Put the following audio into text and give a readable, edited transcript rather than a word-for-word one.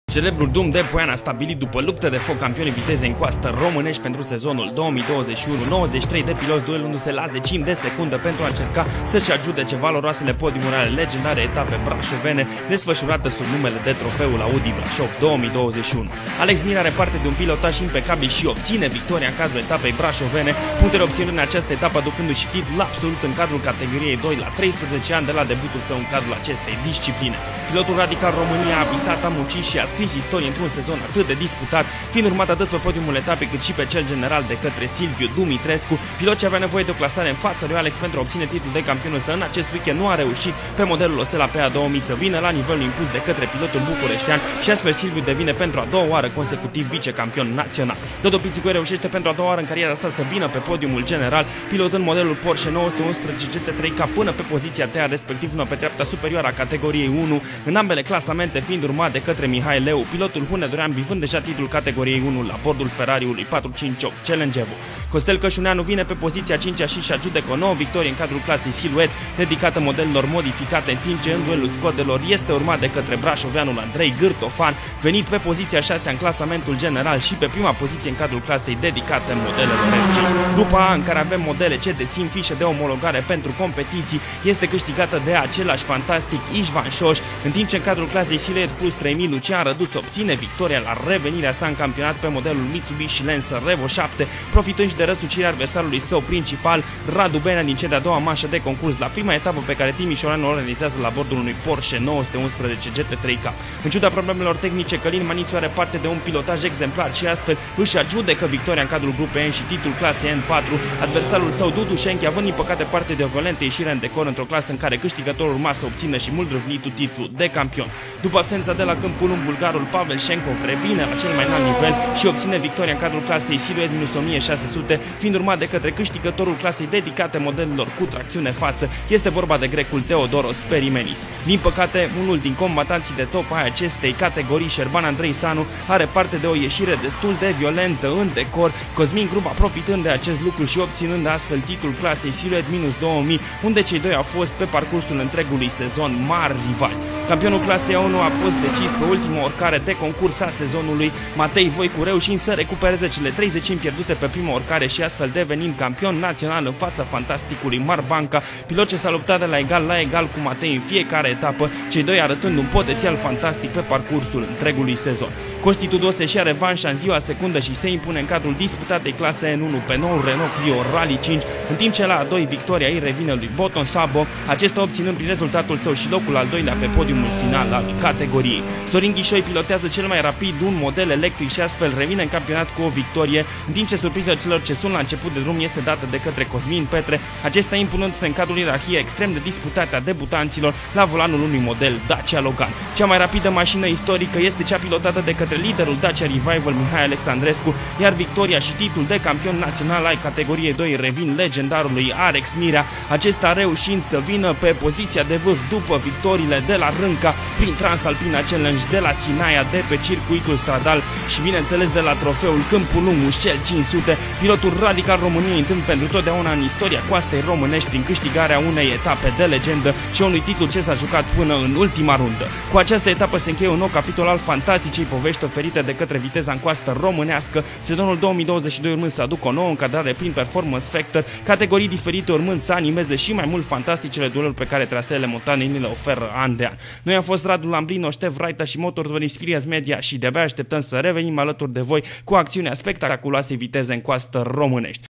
Celebrul drum de Poiana a stabilit după luptă de foc campionii viteze în coastă românești pentru sezonul 2021, 93 de piloți duelându-se la zecimi de secundă pentru a încerca să-și ajutece valoroasele podiumuri ale legendare etape brașovene desfășurată sub numele de trofeul Audi Brașov 2021. Alex Mira are parte de un pilotaj impecabil și obține victoria în cadrul etapei brașovene, punctele obținute în această etapă aducându-și titlul absolut în cadrul categoriei 2 la 13 ani de la debutul său în cadrul acestei discipline. Pilotul radical România a visat, a muncit și a scris istorie într-un sezon atât de disputat, fiind urmat atât pe podiumul etapei cât și pe cel general de către Silviu Dumitrescu. Pilot ce avea nevoie de o clasare în fața lui Alex pentru a obține titlul de campion, însă în acest weekend nu a reușit pe modelul Osela PA2000 să vină la nivelul impus de către pilotul bucureștean și astfel Silviu devine pentru a doua oară consecutiv vicecampion național. Dodo Pițicu reușește pentru a doua oară în cariera sa să vină pe podiumul general, pilotând modelul Porsche 911 GT3K până pe poziția TEA, respectiv pe treapta superioară a categoriei 1, în ambele clasamente fiind urmat de către Mihai Leu, pilotul hunedorean bifând deja titlul categoriei 1 la bordul Ferrariului 458 Challenge Evo. Costel Cășuneanu vine pe poziția 5-a și ajută cu o nouă victorie în cadrul clasei Silhouette, dedicată modelelor modificate, în timp ce în duelul scodelor este urmat de către brașoveanul Andrei Gârtofan, venit pe poziția 6-a în clasamentul general și pe prima poziție în cadrul clasei dedicate modelelor RC. Grupa A, în care avem modele ce dețin fișe de omologare pentru competiții, este câștigată de același fantastic Ișvan Șoș, în timp ce în cadrul clasei Silhouette Plus 3000 Lucian Răduț obține victoria la revenirea sa în campionat pe modelul Mitsubishi Lancer Revo 7, profitând și de răsucirea adversarului său principal, Radu Benea, din cea de-a doua manșă de concurs la prima etapă pe care Timișoreanu o organizează la bordul unui Porsche 911 GT3K. În ciuda problemelor tehnice, Călin Manițiu are parte de un pilotaj exemplar și astfel își ajudecă victoria în cadrul grupei N și titlul clasei N4, adversarul său Dudu Șenchi având din păcate parte de o violentă ieșire în decor într-o clasă în care câștigătorul urma să obțină și mult răvnitul titlul de campion. După absența de la câmpul lung, bulgarul Pavel Șenkov revine la cel mai înalt nivel și obține victoria în cadrul clasei Silhouette-1600, fiind urmat de către câștigătorul clasei dedicate modelelor cu tracțiune față. Este vorba de grecul Teodoros Perimenis. Din păcate, unul din combatanții de top ai acestei categorii, Șerban Andrei Sanu, are parte de o ieșire destul de violentă în decor, Cosmin Gruba profitând de acest lucru și obținând astfel titlul clasei Silhouette-2000, unde cei doi au fost pe parcursul întregului sezon mari rivali. Campionul clasei A1 a fost decis pe ultima oricare de concurs a sezonului, Matei Voicu reușind să recupereze cele 30 pierdute pe prima oricare și astfel devenind campion național în fața fantasticului Marbanca, pilot ce s-a luptat de la egal cu Matei în fiecare etapă, cei doi arătând un potențial fantastic pe parcursul întregului sezon. Costi Tudose și-a revanșa în ziua secundă și se impune în cadrul disputatei clase N1 pe noul Renault Clio Rally 5, în timp ce la a doi victoria îi revine lui Boton Sabo, acesta obținând prin rezultatul său și locul al doilea pe podiumul final al categoriei. Sorin Ghișoi pilotează cel mai rapid un model electric și astfel revine în campionat cu o victorie, în timp ce surpriza celor ce sunt la început de drum este dată de către Cosmin Petre, acesta impunându-se în cadrul ierarhiei extrem de disputate a debutanților la volanul unui model Dacia Logan. Cea mai rapidă mașină istorică este cea pilotată de către liderul Dacia Revival Mihai Alexandrescu, iar victoria și titlul de campion național ai categoriei 2 revin legendarului Alex Mirea, acesta reușind să vină pe poziția de vârf după victoriile de la Rânca prin Transalpina Challenge, de la Sinaia, de pe circuitul stradal și bineînțeles de la trofeul Câmpul Lung Mușcel 500, pilotul radical României intrând pentru totdeauna în istoria coastei românești prin câștigarea unei etape de legendă și unui titlu ce s-a jucat până în ultima rundă. Cu această etapă se încheie un nou capitol al fantasticei povești oferite de către viteza în coastă românească, sezonul 2022 urmând să aducă o nouă încadrare prin Performance Factor, categorii diferite urmând să animeze și mai mult fantasticele dueluri pe care traseele montane ni le oferă an de an. Noi am fost Radu Lambrino, Ștef Raita și Motorsport Experience Media și de-abia așteptăm să revenim alături de voi cu acțiunea spectaculoasei viteze în coastă românești.